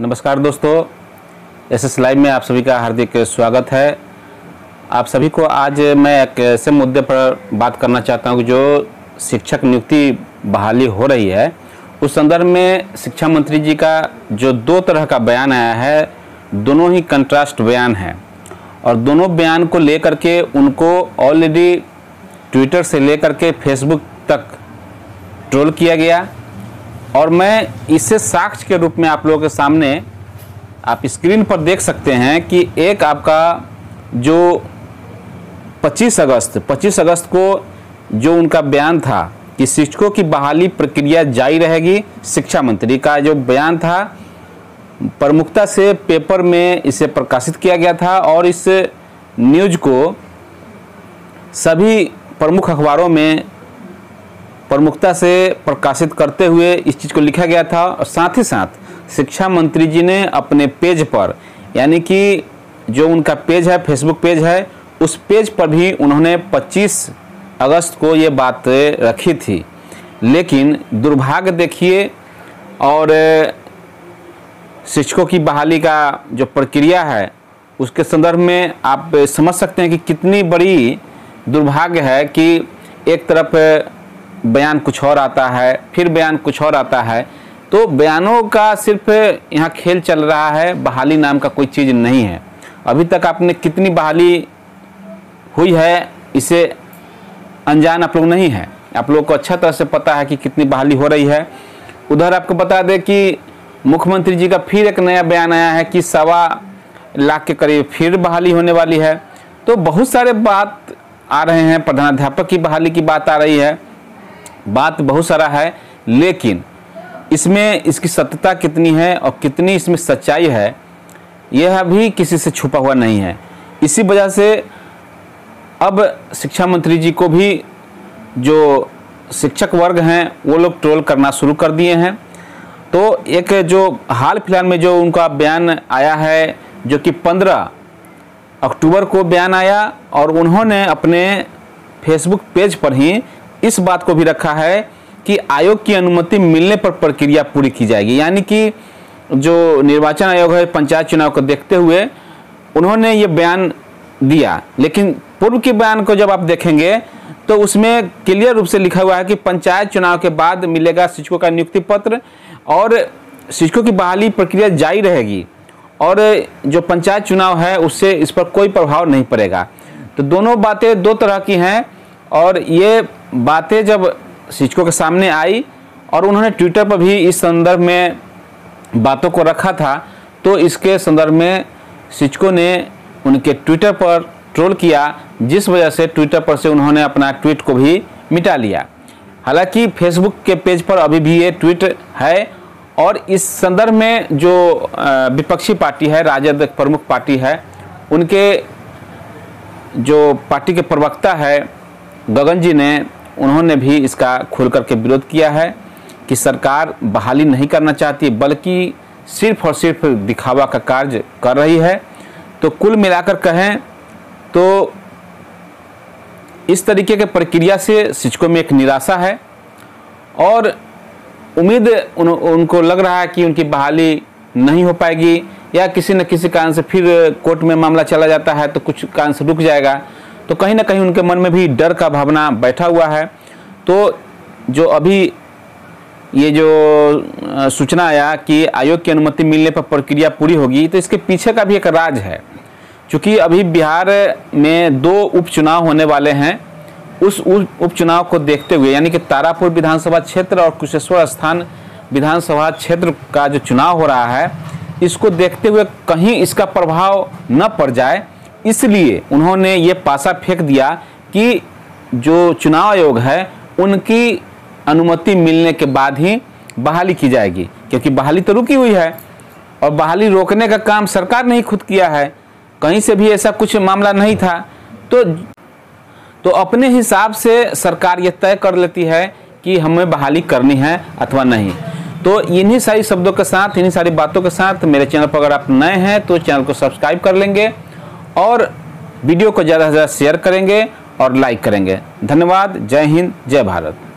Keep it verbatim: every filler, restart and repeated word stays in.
नमस्कार दोस्तों, S S live में आप सभी का हार्दिक स्वागत है। आप सभी को आज मैं एक ऐसे मुद्दे पर बात करना चाहता हूं कि जो शिक्षक नियुक्ति बहाली हो रही है, उस संदर्भ में शिक्षा मंत्री जी का जो दो तरह का बयान आया है, दोनों ही कंट्रास्ट बयान है और दोनों बयान को लेकर के उनको ऑलरेडी ट्विटर से लेकर के फेसबुक तक ट्रोल किया गया। और मैं इसे साक्ष्य के रूप में आप लोगों के सामने आप स्क्रीन पर देख सकते हैं कि एक आपका जो पच्चीस अगस्त को जो उनका बयान था कि शिक्षकों की बहाली प्रक्रिया जारी रहेगी, शिक्षा मंत्री का जो बयान था प्रमुखता से पेपर में इसे प्रकाशित किया गया था और इस न्यूज़ को सभी प्रमुख अखबारों में प्रमुखता से प्रकाशित करते हुए इस चीज़ को लिखा गया था। और साथ ही साथ शिक्षा मंत्री जी ने अपने पेज पर, यानी कि जो उनका पेज है, फेसबुक पेज है, उस पेज पर भी उन्होंने पच्चीस अगस्त को ये बात रखी थी। लेकिन दुर्भाग्य देखिए, और शिक्षकों की बहाली का जो प्रक्रिया है उसके संदर्भ में आप समझ सकते हैं कि कितनी बड़ी दुर्भाग्य है कि एक तरफ बयान कुछ और आता है, फिर बयान कुछ और आता है। तो बयानों का सिर्फ यहाँ खेल चल रहा है, बहाली नाम का कोई चीज़ नहीं है। अभी तक आपने कितनी बहाली हुई है इसे अनजान आप लोग नहीं है, आप लोग को अच्छा तरह से पता है कि कितनी बहाली हो रही है। उधर आपको बता दें कि मुख्यमंत्री जी का फिर एक नया बयान आया है कि सवा लाख के करीब फिर बहाली होने वाली है। तो बहुत सारे बात आ रहे हैं, प्रधानाध्यापक की बहाली की बात आ रही है, बात बहुत सारा है, लेकिन इसमें इसकी सत्यता कितनी है और कितनी इसमें सच्चाई है, यह भी किसी से छुपा हुआ नहीं है। इसी वजह से अब शिक्षा मंत्री जी को भी जो शिक्षक वर्ग हैं वो लोग ट्रोल करना शुरू कर दिए हैं। तो एक जो हाल फिलहाल में जो उनका बयान आया है, जो कि पंद्रह अक्टूबर को बयान आया, और उन्होंने अपने फेसबुक पेज पर ही इस बात को भी रखा है कि आयोग की अनुमति मिलने पर प्रक्रिया पूरी की जाएगी। यानी कि जो निर्वाचन आयोग है, पंचायत चुनाव को देखते हुए उन्होंने ये बयान दिया। लेकिन पूर्व के बयान को जब आप देखेंगे तो उसमें क्लियर रूप से लिखा हुआ है कि पंचायत चुनाव के बाद मिलेगा शिक्षकों का नियुक्ति पत्र और शिक्षकों की बहाली प्रक्रिया जारी रहेगी, और जो पंचायत चुनाव है उससे इस पर कोई प्रभाव नहीं पड़ेगा। तो दोनों बातें दो तरह की हैं, और ये बातें जब शिक्षकों के सामने आई और उन्होंने ट्विटर पर भी इस संदर्भ में बातों को रखा था, तो इसके संदर्भ में शिक्षकों ने उनके ट्विटर पर ट्रोल किया, जिस वजह से ट्विटर पर से उन्होंने अपना ट्वीट को भी मिटा लिया। हालांकि फेसबुक के पेज पर अभी भी ये ट्वीट है, और इस संदर्भ में जो विपक्षी पार्टी है, राजद प्रमुख पार्टी है, उनके जो पार्टी के प्रवक्ता है गगन जी ने, उन्होंने भी इसका खुल करके विरोध किया है कि सरकार बहाली नहीं करना चाहती, बल्कि सिर्फ और सिर्फ दिखावा का कार्य कर रही है। तो कुल मिलाकर कहें तो इस तरीके के प्रक्रिया से शिक्षकों में एक निराशा है, और उम्मीद उन, उनको लग रहा है कि उनकी बहाली नहीं हो पाएगी, या किसी न किसी कारण से फिर कोर्ट में मामला चला जाता है तो कुछ कारण से रुक जाएगा। तो कहीं ना कहीं उनके मन में भी डर का भावना बैठा हुआ है। तो जो अभी ये जो सूचना आया कि आयोग की अनुमति मिलने पर प्रक्रिया पूरी होगी, तो इसके पीछे का भी एक राज है। क्योंकि अभी बिहार में दो उपचुनाव होने वाले हैं, उस उपचुनाव को देखते हुए, यानी कि तारापुर विधानसभा क्षेत्र और कुशेश्वर स्थान विधानसभा क्षेत्र का जो चुनाव हो रहा है, इसको देखते हुए कहीं इसका प्रभाव न पड़ जाए, इसलिए उन्होंने ये पासा फेंक दिया कि जो चुनाव आयोग है उनकी अनुमति मिलने के बाद ही बहाली की जाएगी। क्योंकि बहाली तो रुकी हुई है, और बहाली रोकने का काम सरकार ने ही खुद किया है, कहीं से भी ऐसा कुछ मामला नहीं था। तो तो अपने हिसाब से सरकार ये तय कर लेती है कि हमें बहाली करनी है अथवा नहीं। तो इन्हीं सारी शब्दों के साथ, इन्हीं सारी बातों के साथ मेरे चैनल पर अगर आप नए हैं तो चैनल को सब्सक्राइब कर लेंगे, और वीडियो को ज़्यादा से ज़्यादा शेयर करेंगे और लाइक करेंगे। धन्यवाद। जय हिंद, जय भारत।